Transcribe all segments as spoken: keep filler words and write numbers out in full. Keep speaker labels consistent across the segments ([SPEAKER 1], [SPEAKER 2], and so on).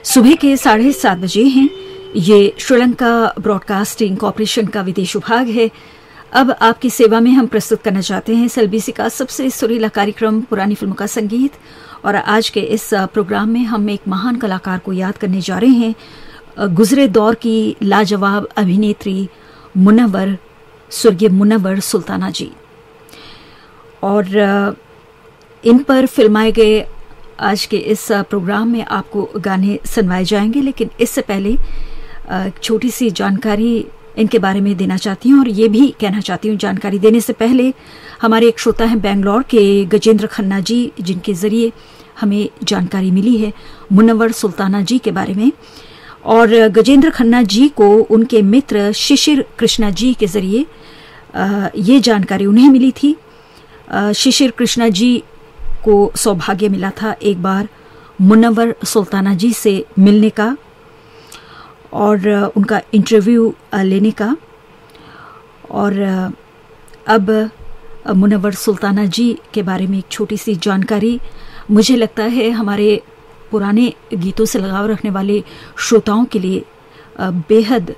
[SPEAKER 1] सुबह के साढ़े सात बजे हैं। ये श्रीलंका ब्रॉडकास्टिंग कॉरपोरेशन का विदेश विभाग है। अब आपकी सेवा में हम प्रस्तुत करना चाहते हैं एसएलबीसी का सबसे सुरीला कार्यक्रम पुरानी फिल्मों का संगीत। और आज के इस प्रोग्राम में हम एक महान कलाकार को याद करने जा रहे हैं, गुजरे दौर की लाजवाब अभिनेत्री मुनव्वर, स्वर्गीय मुनव्वर सुल्ताना जी। और इन पर फिल्माए गए आज के इस प्रोग्राम में आपको गाने सुनवाए जाएंगे, लेकिन इससे पहले एक छोटी सी जानकारी इनके बारे में देना चाहती हूँ। और ये भी कहना चाहती हूँ, जानकारी देने से पहले हमारे एक श्रोता हैं बेंगलोर के गजेंद्र खन्ना जी, जिनके जरिए हमें जानकारी मिली है मुनव्वर सुल्ताना जी के बारे में। और गजेंद्र खन्ना जी को उनके मित्र शिशिर कृष्णा जी के जरिए ये जानकारी उन्हें मिली थी। शिशिर कृष्णा जी को सौभाग्य मिला था एक बार मुनव्वर सुल्ताना जी से मिलने का और उनका इंटरव्यू लेने का। और अब मुनव्वर सुल्ताना जी के बारे में एक छोटी सी जानकारी। मुझे लगता है हमारे पुराने गीतों से लगाव रखने वाले श्रोताओं के लिए बेहद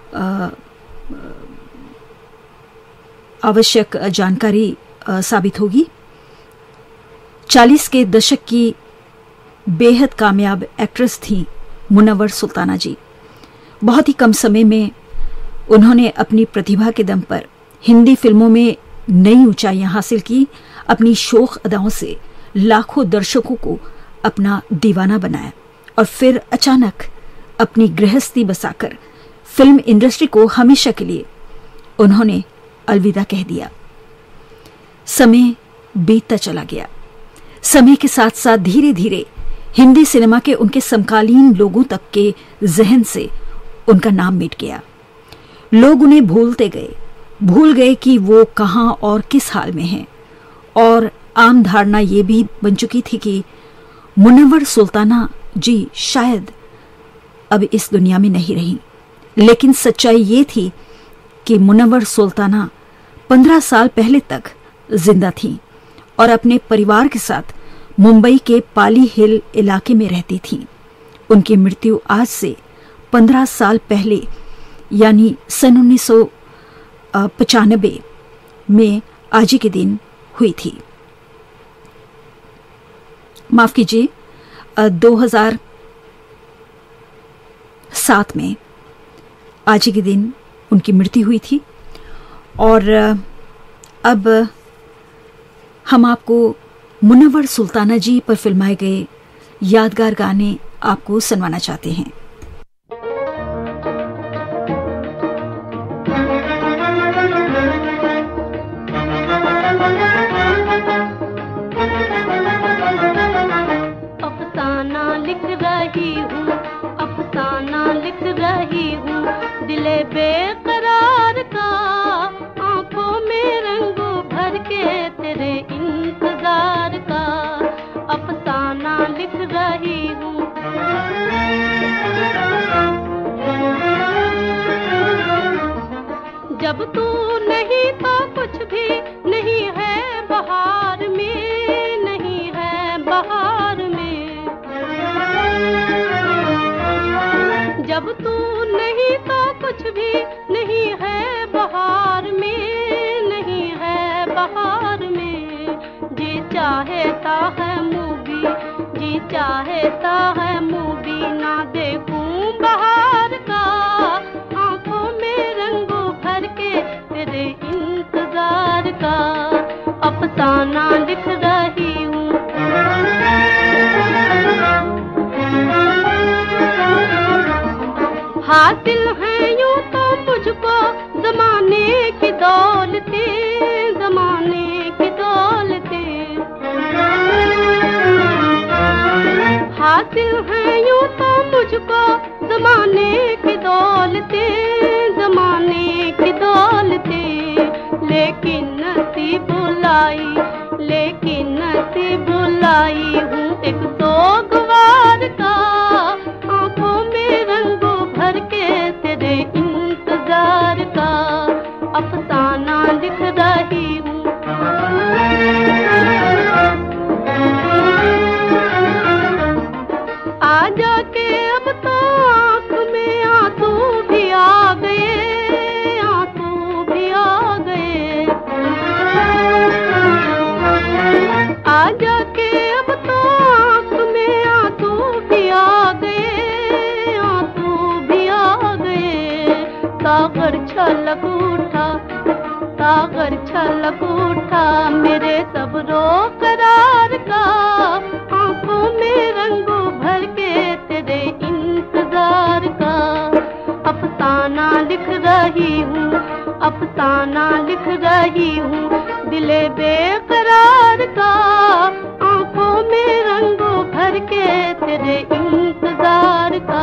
[SPEAKER 1] आवश्यक जानकारी साबित होगी। चालीस के दशक की बेहद कामयाब एक्ट्रेस थी मुनव्वर सुल्ताना जी। बहुत ही कम समय में उन्होंने अपनी प्रतिभा के दम पर हिंदी फिल्मों में नई ऊंचाइयां हासिल की। अपनी शोख अदाओं से लाखों दर्शकों को अपना दीवाना बनाया और फिर अचानक अपनी गृहस्थी बसाकर फिल्म इंडस्ट्री को हमेशा के लिए उन्होंने अलविदा कह दिया। समय बीतता चला गया। समय के साथ साथ धीरे धीरे हिंदी सिनेमा के उनके समकालीन लोगों तक के जहन से उनका नाम मिट गया। लोग उन्हें भूलते गए, भूल गए कि वो कहां और किस हाल में हैं। और आम धारणा ये भी बन चुकी थी कि मुनव्वर सुल्ताना जी शायद अब इस दुनिया में नहीं रही। लेकिन सच्चाई ये थी कि मुनव्वर सुल्ताना पंद्रह साल पहले तक जिंदा थी और अपने परिवार के साथ मुंबई के पाली हिल इलाके में रहती थी। उनकी मृत्यु आज से पंद्रह साल पहले यानी सन उन्नीस सौ पचानबे में आज ही के दिन हुई थी। माफ कीजिए, दो हज़ार सात में आज ही के दिन उनकी मृत्यु हुई थी। और अब हम आपको मुनव्वर सुल्ताना जी पर फिल्माए गए यादगार गाने आपको सुनवाना चाहते हैं।
[SPEAKER 2] अफसाना लिख रही हूँ, अफसाना लिख रही हूँ, दिले बेकरार का, आंखों में रंगो भर के तेरे इंतजार का। अफसाना लिख रही हूँ। जब तू नहीं तो कुछ भी नहीं है बहार में, नहीं है बहार में। जब तू नहीं तो कुछ भी नहीं है बहार में, नहीं है बहार में। जी चाहता है मूवी, जी चाहता है मूवी, ना देखूं बहार का, आंखों में रंगों भर के तेरे इंतजार का। अफसाना लिख रही हूँ। हासिल है यूं तो मुझको जमाने की दौलतें, जमाने की दौलतें। हासिल है यूं तो मुझको जमाने की दौलतें, जमाने की दौलतें। लेकिन नसीब बुलाई, लेकिन नसीब बुलाई हूँ एक सोगवार का, आंखों में रंगों भर के तेरे इंतजार का। अफसाना लिख रही हूँ। आजा के अब तो आँख में आंसू भी आ गए, आंसू भी आ गए। आ जाके अब तो आँख में आंसू भी आ गए, आंसू भी आ गए। सागर छलक उठा, सागर छलक उठा मेरे सब रो करार का। आंखों में रंगों भर के तेरे इंतजार का। अफसाना लिख रही हूँ, अफसाना लिख रही हूँ दिले बेकरार का। आंखों में रंगों भर के तेरे इंतजार का।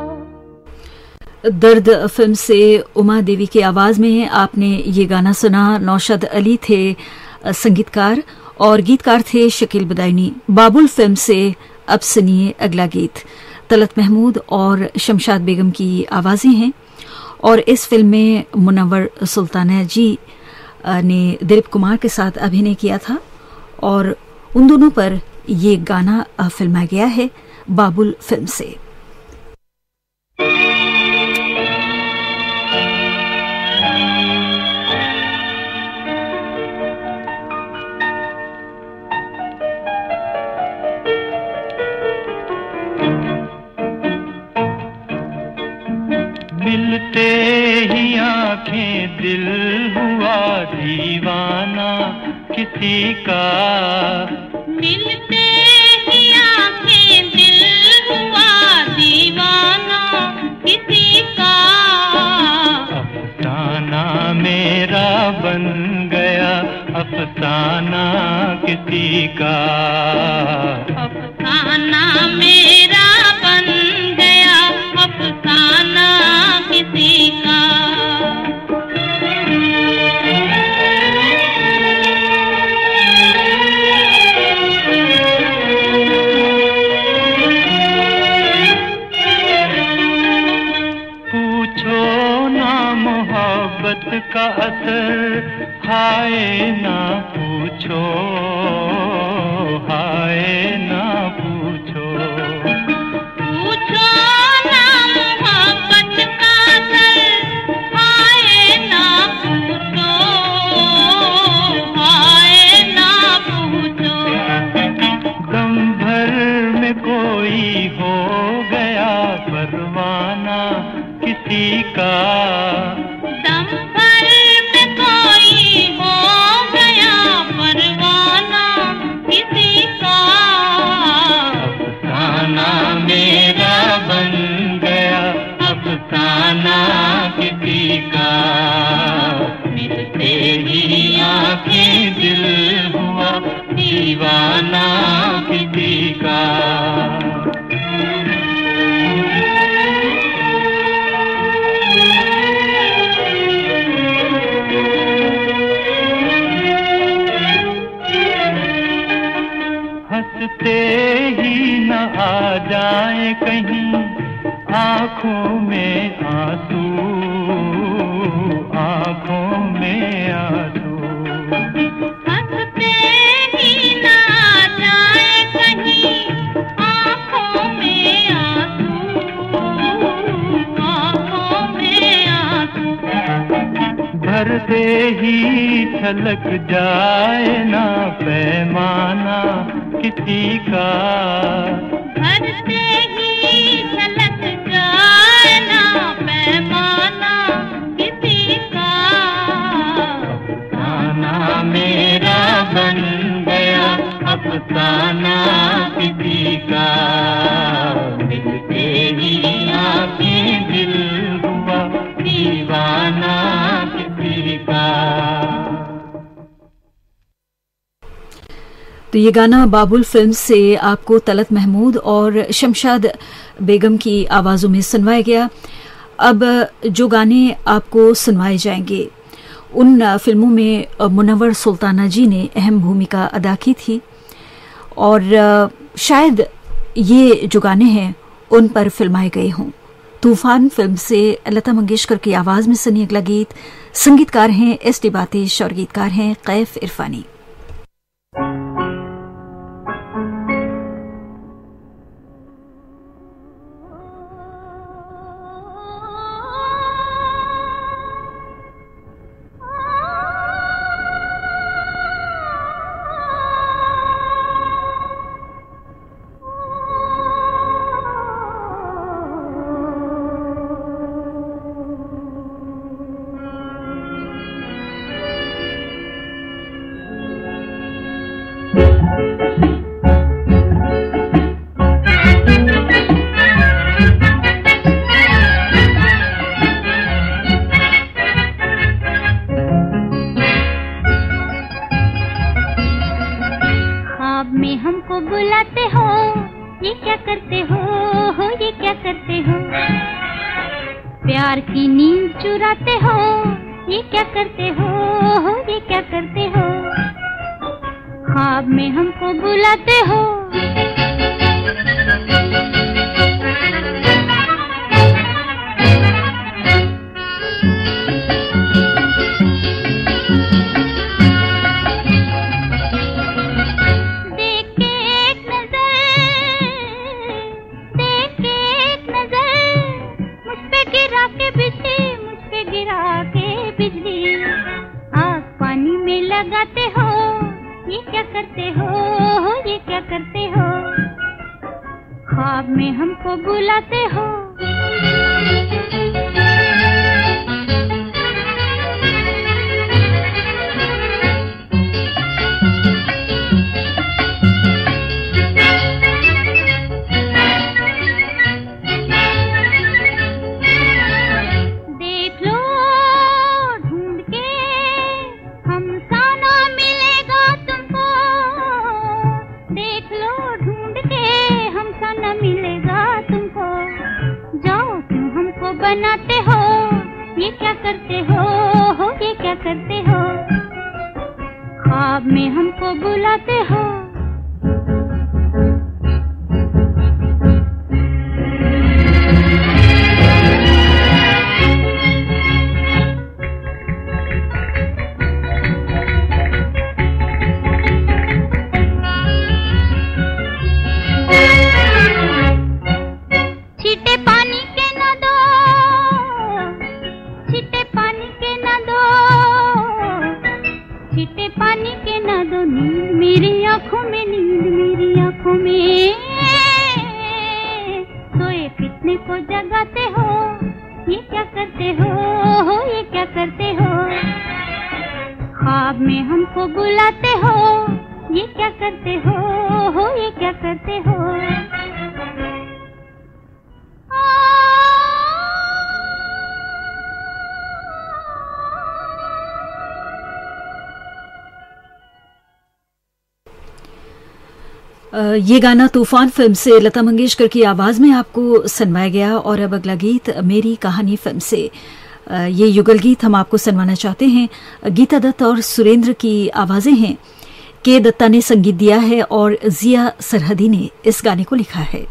[SPEAKER 1] दर्द फिल्म से उमा देवी की आवाज में आपने ये गाना सुना। नौशाद अली थे संगीतकार और गीतकार थे शकील बदायूनी। बाबुल फिल्म से अब सुनिए अगला गीत। तलत महमूद और शमशाद बेगम की आवाजें हैं और इस फिल्म में मुनव्वर सुल्ताना जी ने दिलीप कुमार के साथ अभिनय किया था और उन दोनों पर ये गाना फिल्माया गया है बाबुल फिल्म से।
[SPEAKER 3] मिलते ही आंखें दिल हुआ दीवाना किसी का।
[SPEAKER 2] मिलते ही आंखें दिल हुआ दीवाना किसी का।
[SPEAKER 3] अफसाना मेरा बन गया अफसाना किसी का।
[SPEAKER 2] अफसाना मेरा बन गया अफसाना किसी का।
[SPEAKER 3] पूछो ना मोहब्बत का असर, हाय ना पूछो, हाय ना पूछो।
[SPEAKER 2] पूछो ना मोहब्बत का असर, हाय ना पूछो, हाय ना पूछो।
[SPEAKER 3] दम भर में कोई हो गया परवाना किसी का।
[SPEAKER 2] दम भर में कोई हो गया परवाना किसी का।
[SPEAKER 3] अफसाना मेरा बन गया अफसाना किसी का। मिलते ही आंखें दिल हुआ दीवाना किसी का। हंसते ही न आ जाए कहीं आँखों में आंसू, आँखों में आंसू।
[SPEAKER 2] हंसते ही न आ जाए कहीं आँखों में आंसू, आँखों में आंसू।
[SPEAKER 3] भरते ही छलक जाए ना पैमाना किसी का।
[SPEAKER 2] भरते ही छलक जाए ना पैमाना किसी का।
[SPEAKER 3] अफसाना मेरा बन गया अफसाना किसी का। मिलते ही आंखें दिल हुआ दीवाना किसी का।
[SPEAKER 1] तो ये गाना बाबुल फिल्म से आपको तलत महमूद और शमशाद बेगम की आवाज़ों में सुनवाया गया। अब जो गाने आपको सुनवाए जाएंगे उन फिल्मों में मुनव्वर सुल्ताना जी ने अहम भूमिका अदा की थी और शायद ये जो गाने हैं उन पर फिल्माए गए हों। तूफान फिल्म से लता मंगेशकर की आवाज़ में सुनिए अगला गीत। संगीतकार हैं एस डी बातिश और गीतकार हैं कैफ इरफानी।
[SPEAKER 2] प्यार की नींद चुराते हो, ये क्या करते हो, ये क्या करते हो, ख्वाब में हमको बुलाते हो। लगाते हो, ये क्या करते हो, ये क्या करते हो, ख्वाब में हमको बुलाते हो। बनाते हो, ये क्या करते हो, ये क्या करते हो, ख्वाब में हमको बुलाते हो। छींटे पानी के न दो, छींटे पानी के न दो, छींटे पानी के न दो, नींद मेरी आंखों में, नींद मेरी आंखों में, सोए कितने को जगाते हो, ये क्या करते हो, ये क्या करते हो, ख्वाब में हमको बुलाते हो, ये क्या करते हो, ये क्या करते हो।
[SPEAKER 1] ये गाना तूफान फिल्म से लता मंगेशकर की आवाज में आपको सुनवाया गया। और अब अगला गीत मेरी कहानी फिल्म से, ये युगल गीत हम आपको सुनवाना चाहते हैं। गीता दत्त और सुरेंद्र की आवाजें हैं, के दत्ता ने संगीत दिया है और जिया सरहदी ने इस गाने को लिखा है।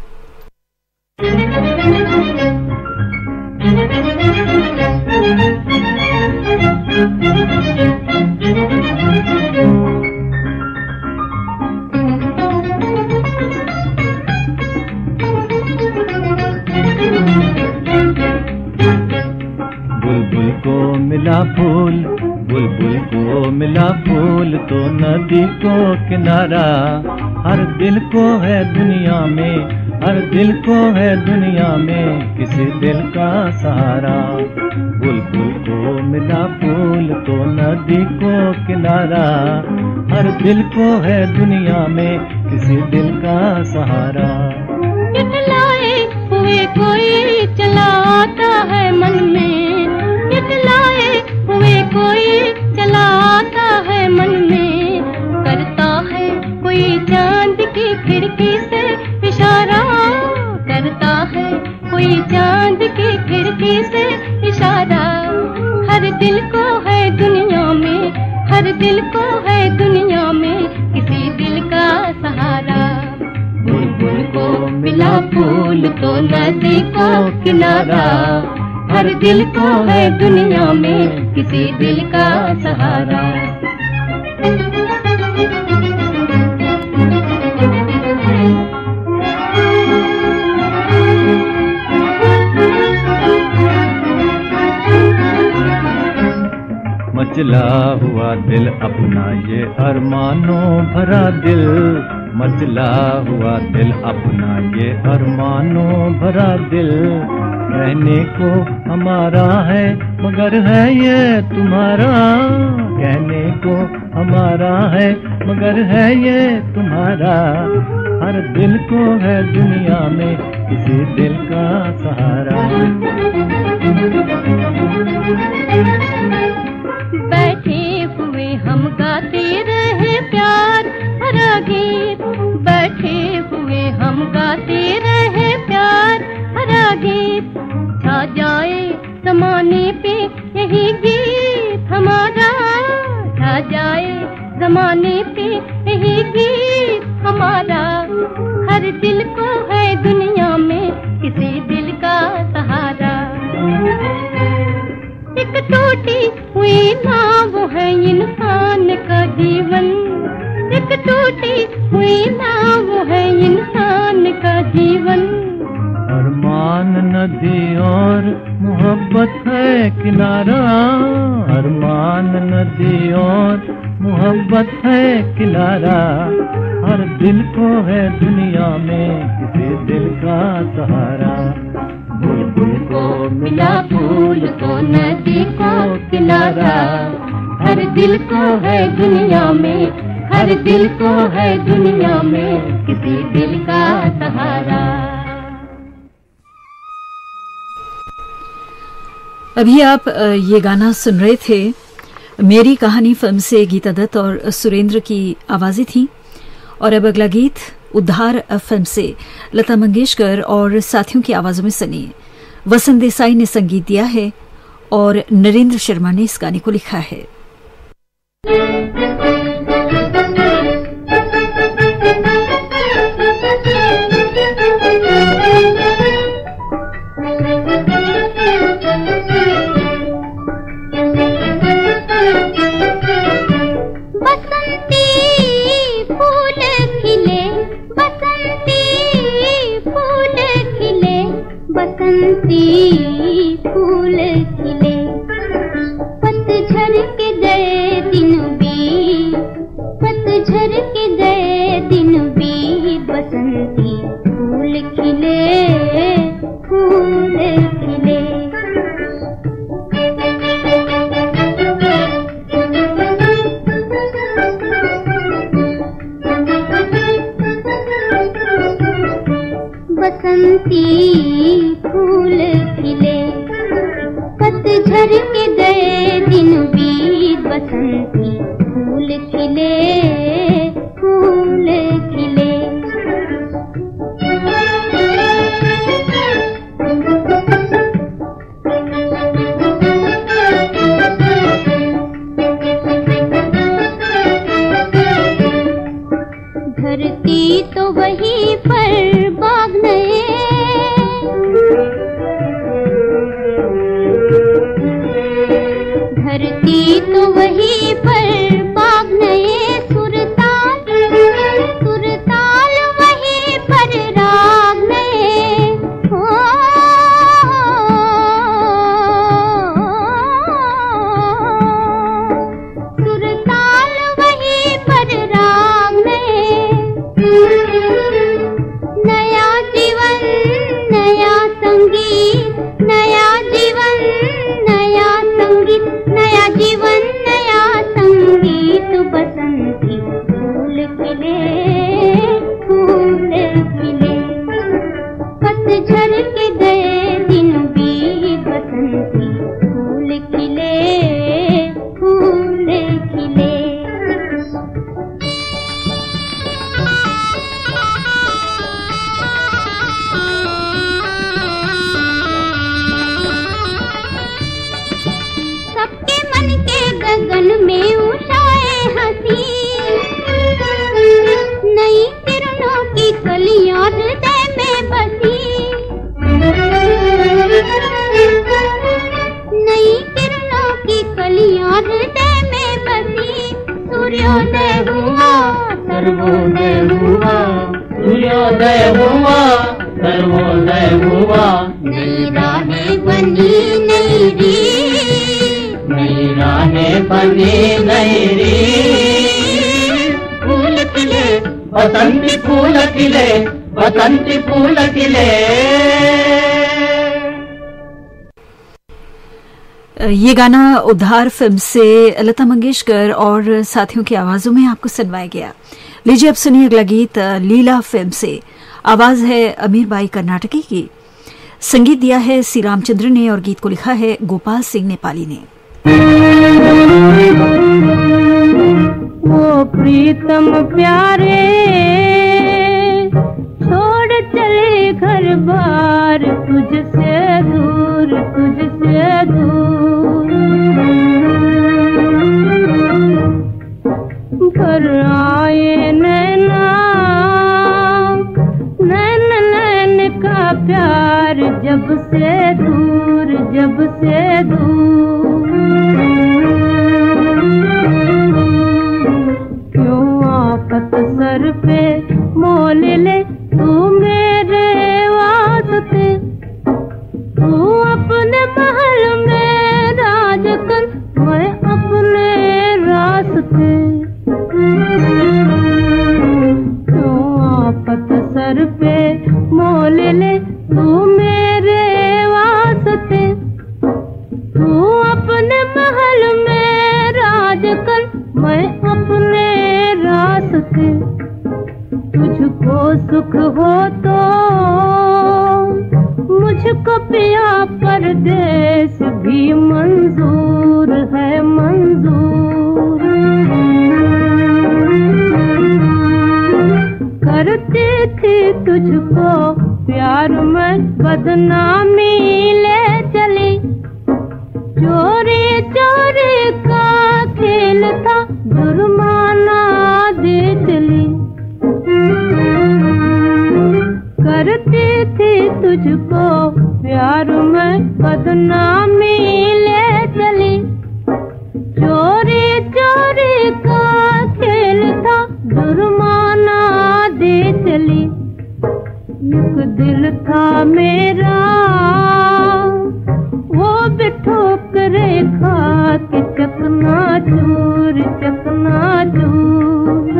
[SPEAKER 3] बुलबुल को मिला फूल, बुलबुल को मिला फूल, तो नदी को किनारा, हर दिल को है दुनिया में, हर दिल को है दुनिया में किसी दिल का सहारा। बुलबुल को मिला फूल तो नदी को किनारा, हर दिल को है दुनिया में किसी दिल का सहारा।
[SPEAKER 2] इतलाए हुए कोई चला आता है मन में, इतलाए हुए कोई चला आता है मन में, करता है कोई चांद की खिड़की से इशारा, करता है कोई चांद की खिड़की से इशारा। हर दिल को है दुनिया में, हर दिल को है दुनिया में किसी दिल का सहारा। बुलबुल को मिला फूल तो नदी को किनारा, हर दिल को है दुनिया में किसी दिल का सहारा।
[SPEAKER 3] मचला हुआ दिल अपना ये अरमानों भरा दिल, मचला हुआ दिल अपना ये अरमानों भरा दिल। कहने को हमारा है मगर है ये तुम्हारा, कहने को हमारा है मगर है ये तुम्हारा। हर दिल को है दुनिया में किसी दिल का सहारा।
[SPEAKER 2] बैठे हुए हम गाते रहे प्यार भरा गीत, बैठे हुए हम गाते रहे प्यार भरा गीत। छा जाए जमाने पे यही गीत हमारा, छा जाए जमाने पे यही गीत हमारा। हर दिल को है दुनिया में किसी दिल का सहारा। एक टूटी हुई नाव है इंसान का जीवन, एक टूटी हुई नाव है इंसान का जीवन।
[SPEAKER 3] अरमान नदी और मोहब्बत है किनारा, अरमान नदी और मोहब्बत है किनारा। हर दिल को है दुनिया में किसी दिल का सहारा। बुलबुल को मिला फूल तो नदी को किनारा, हर दिल को है दुनिया में, हर दिल को है दुनिया में किसी दिल का सहारा।
[SPEAKER 1] अभी आप ये गाना सुन रहे थे, मेरी कहानी फिल्म से गीता दत्त और सुरेंद्र की आवाजें थी। और अब अगला गीत उद्धार फिल्म से लता मंगेशकर और साथियों की आवाजों में सुनिए। वसंत देसाई ने संगीत दिया है और नरेंद्र शर्मा ने इस गाने को लिखा है।
[SPEAKER 2] फूल खिले, पतझड़ के गए दिन बीत, पतझड़ के गए दिन बीत। बसंती फूल खिले, फूल खिले। बसंती फूल खिले, पतझड़ के गए दिन बीत। बसंती फूल खिले, फूल खिले। धरती तो वहीं पर बाग नए, धरती तो वहीं पर बाग नए। सुरताल, सुरताल वहीं पर राग नए। हो सुरताल वहीं पर राग नए। नया जीवन, नया संगीत, नया जीवन, नया संगीत, नया जीवन, नया संगीत। बसंती फूल खिले, फूल खिले। पतझड़ के गए दिन बीत। बसंती फूल खिले, फूल खिले। सबके मन के गगन में उषाए हंसी, नई किरणों की कलियां हृदय में बसी। नई किरणों की कलियां हृदय में बसी। सूर्योदय हुआ, सर्वोदय हुआ,
[SPEAKER 3] सूर्योदय हुआ, सर्वोदय हुआ।
[SPEAKER 2] नई राहें बनी, नई रीत,
[SPEAKER 3] नई राहें बनी, नई रीत। फूल खिले, बसंती फूल खिले, बसंती फूल खिले।
[SPEAKER 1] ये गाना उद्धार फिल्म से लता मंगेशकर और साथियों की आवाजों में आपको सुनवाया गया। लीजिए अब सुनिए अगला गीत लीला फिल्म से। आवाज है अमीर बाई कर्नाटकी की, संगीत दिया है सी रामचंद्र ने और गीत को लिखा है गोपाल सिंह नेपाली ने।
[SPEAKER 2] वो प्रीतम प्यारे छोड़ चले घर बार, तुझसे दूर, तुझसे से दूर, जब से दूर। क्यों आफत सर पे मोल ले तू मेरे वास्ते, तू अपने महल में राज कर, मैं अपने रास्ते। क्यों आफत सर पे मोल ले तू मेरे वास्ते, तू अपने महल में राज कर, मैं अपने रास्ते। तुझको सुख हो तो मुझको पिया परदेश भी मंजूर है, मंजूर। करती थी तुझको प्यार में बदनामी ले चली, चोरी चोरी का खेल था जुर्माना दे चली। करती थी तुझको प्यार में बदनामी ले चली, चोरी चोरी का खेल था जुर्माना दे चली। एक दिल था मेरा वो भी ठोकरे खा के चकनाचूर, चकनाचूर।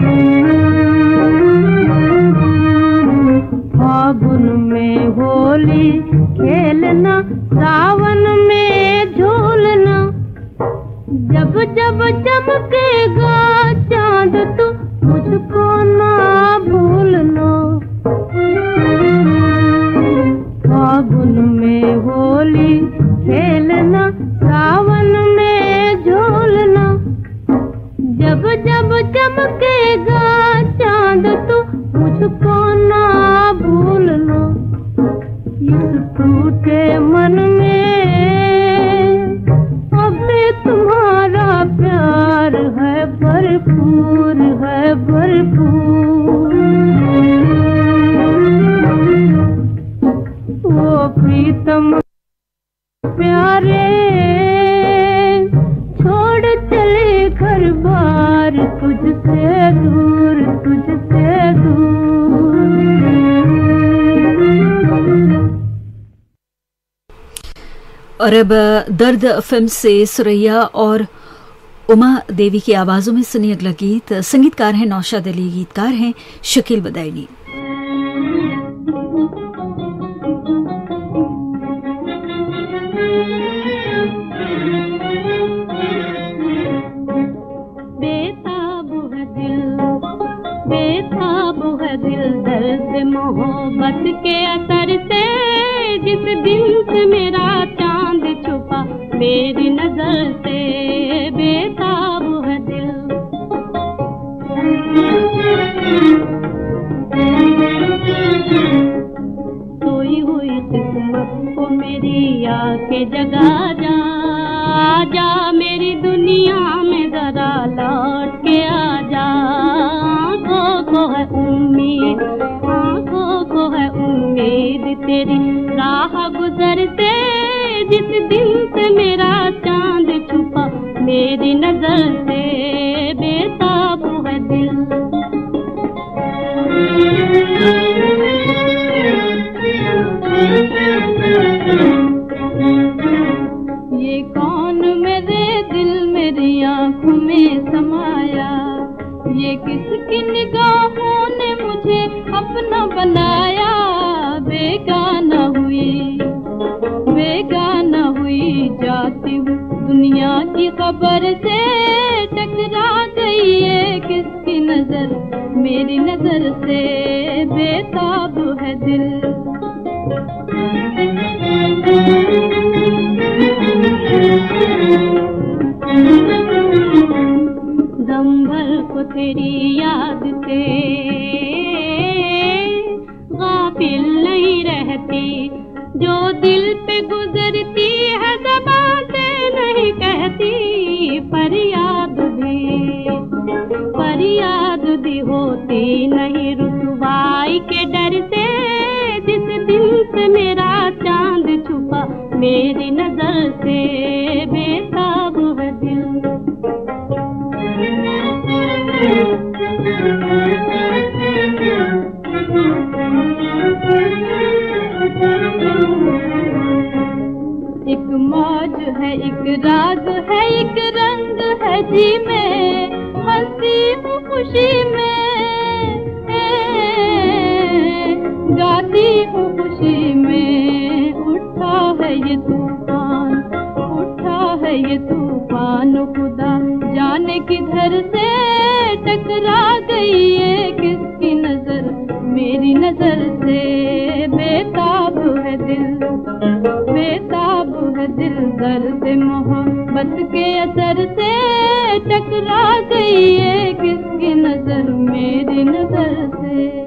[SPEAKER 2] फागुन में होली खेलना, सावन में झूलना, जब जब चमकेगा चांद तू मुझको ना भूलना। फागुन में होली खेलना, सावन में झूलना, जब जब चमकेगा चांद तू मुझको ना भूलना। इस टूटे मन में अभी तुम्हारा प्यार है भरपूर, है भरपूर। वो प्रीतम प्यारे छोड़ चले घर बार, तुझसे दूर, तुझसे दूर।
[SPEAKER 1] और अब दर्द फिल्म से सुरैया और उमा देवी की आवाजों में सुनिए अगला गीत। संगीतकार हैं नौशाद अली, गीतकार हैं शकील बदायनी।
[SPEAKER 2] मोहब्बत के असर से जिस दिन से मेरा चांद छुपा मेरी नजर से, बेताब है दिल। सोई हुई किस्मत को मेरी आके जगा जा, जा मेरी दुनिया में जरा लौट के आ जा। आँखों को है उम्मीद, आँखों को है उम्मीद तेरी राह गुजरते, जिस दिन से मेरा चांद छुपा मेरी नजर से, बेताब है दिल। ये कौन मेरे दिल मेरी आँखों में समाया, ये किसकी निगाहों ने मुझे अपना बनाया। बेगाना हुई, बेगाना हुई जाती हूँ दुनिया की खबर से, टकरा गई है किसकी नजर मेरी नजर से, बेताब है दिल। दम भर को तेरी याद से गाफिल नहीं रहती, जो दिल पे गुजरती है ज़बान से नहीं कहती। पर याद भी, पर याद भी होती नहीं रुसवाई के डर से, जिस दिन से मेरा चांद मेरी नजर से बेताब है दिल। एक मौज है, एक राग है, एक रंग है जी में, हंसी हूँ खुशी में, गाती हूँ खुशी में। उठा है ये तूफान, उठा है ये तूफान, खुदा जाने किधर से टकरा गई ये किसकी नजर मेरी नजर से बेताब है दिल, बेताब है दिल। दर्द मोहब्बत के असर से टकरा गई ये किसकी नजर मेरी नजर से।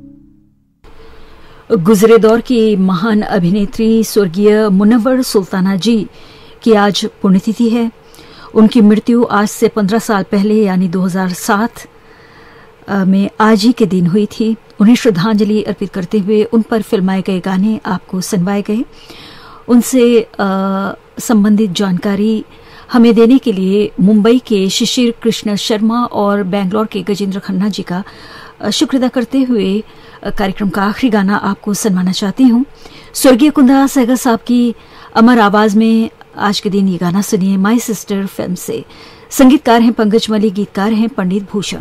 [SPEAKER 1] गुजरे दौर की महान अभिनेत्री स्वर्गीय मुनव्वर सुल्ताना जी की आज पुण्यतिथि है। उनकी मृत्यु आज से पंद्रह साल पहले यानी दो हज़ार सात में आज ही के दिन हुई थी। उन्हें श्रद्धांजलि अर्पित करते हुए उन पर फिल्माए गए गाने आपको सुनवाए गए। उनसे संबंधित जानकारी हमें देने के लिए मुंबई के शिशिर कृष्ण शर्मा और बेंगलोर के गजेंद्र खन्ना जी का शुक्र अदा करते हुए कार्यक्रम का आखिरी गाना आपको सुनवाना चाहती हूँ। स्वर्गीय कुंदा सहगल साहब की अमर आवाज में आज के दिन ये गाना सुनिए माई सिस्टर फिल्म से। संगीतकार हैं पंकज मलिक, गीतकार हैं पंडित भूषण।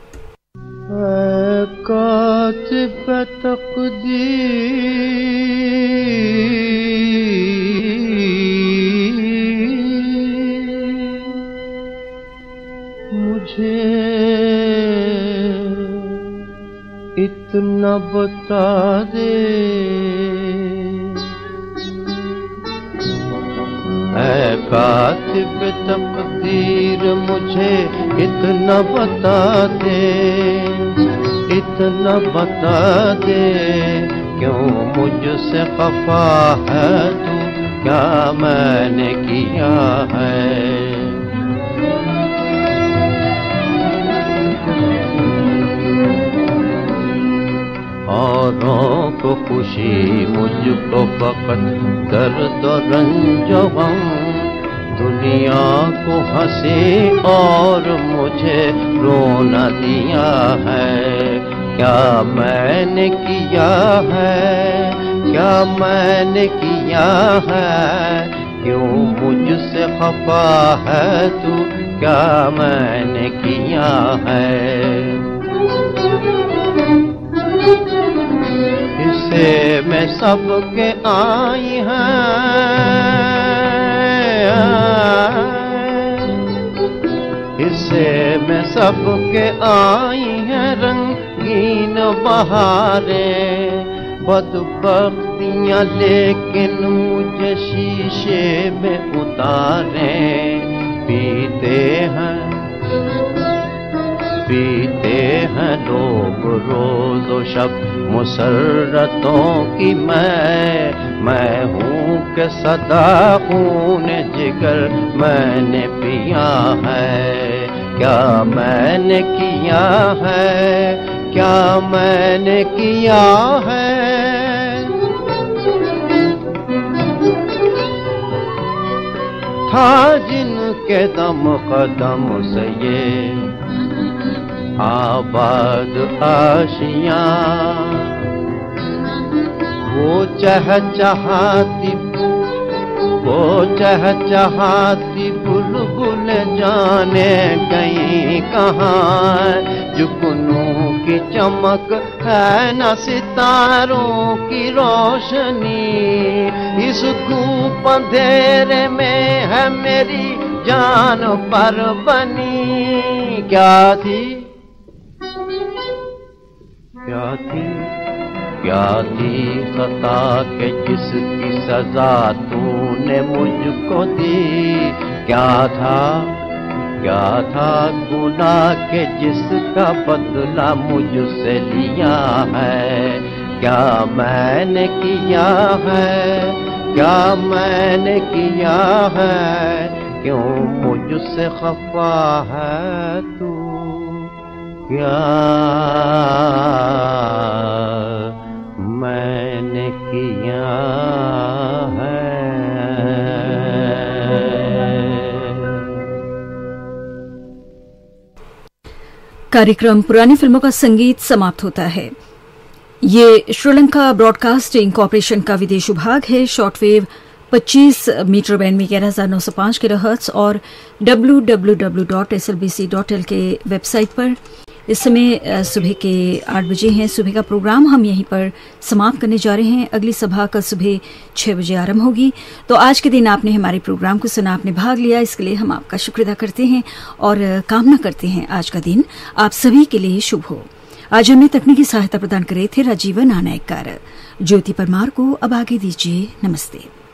[SPEAKER 4] मुझे इतना बता दे, ऐ कातिब तकदीर मुझे इतना बता दे, इतना बता दे, क्यों मुझसे खफा है तू, क्या मैंने किया है। औरों को खुशी मुझको फकत दर्द और रंज गम, दुनिया को हंसी और मुझे रोना दिया है। क्या मैंने किया है, क्या मैंने किया है, क्यों मुझसे खफा है तू, क्या मैंने किया है। इसे मैं सबके आई हैं, इसे मैं सबके आई हैं रंगीन बहारें, बदबख्तियाँ लेकिन मुझे शीशे में उतारें। पीते हैं पीते हैं लोग रोज व शब मुसर्रतों की, मैं मैं हूँ कि सदा खून जिगर मैंने पिया है। क्या मैंने किया है, क्या मैंने किया है। था जिनके दम कदम से ये आबाद आशियाँ, वो चहचहाती वो चहचहाती बुलबुल जाने गई कहाँ। जुगनू की चमक है न सितारों की रोशनी, इस धूप अंधेरे में है मेरी जान पर बनी। क्या थी क्या थी क्या थी खता के जिसकी सजा तूने मुझको दी। क्या था क्या था गुनाह के जिसका बदला मुझसे लिया है। क्या मैंने किया है, क्या मैंने किया है, क्यों मुझसे खफा है तू। क्या मैंने किया है।
[SPEAKER 1] कार्यक्रम पुरानी फिल्मों का संगीत समाप्त होता है। ये श्रीलंका ब्रॉडकास्टिंग कॉरपोरेशन का विदेश विभाग है। शॉर्टवेव पच्चीस मीटर बैंड में ग्यारह हजार नौ सौ पांच किलोहर्ट्ज और W W W dot S L B C dot L K website पर। इस समय सुबह के आठ बजे हैं। सुबह का प्रोग्राम हम यहीं पर समाप्त करने जा रहे हैं। अगली सभा कल सुबह छह बजे आरंभ होगी। तो आज के दिन आपने हमारे प्रोग्राम को सुना, आपने भाग लिया, इसके लिए हम आपका शुक्र अदा करते हैं और कामना करते हैं आज का दिन आप सभी के लिए शुभ हो। आज हमें तकनीकी सहायता प्रदान कर रहे थे राजीवन नानायकर। ज्योति परमार को अब आगे दीजिए। नमस्ते।